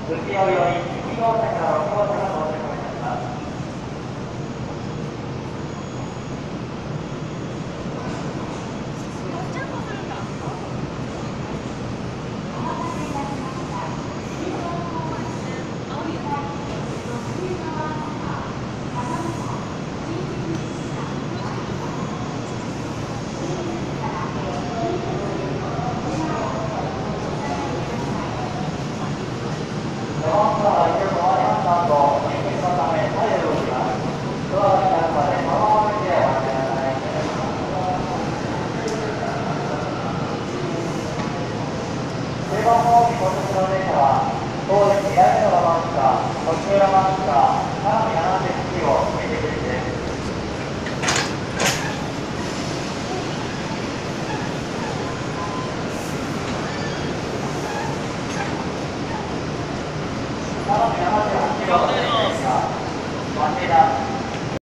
浮世より1号車から6号車が到着いたします。中盤方面到着の電車は、当時2代目のロマンスカー、途中ロマンスカー、相模70号、見てくれです。相模78号の電車、町田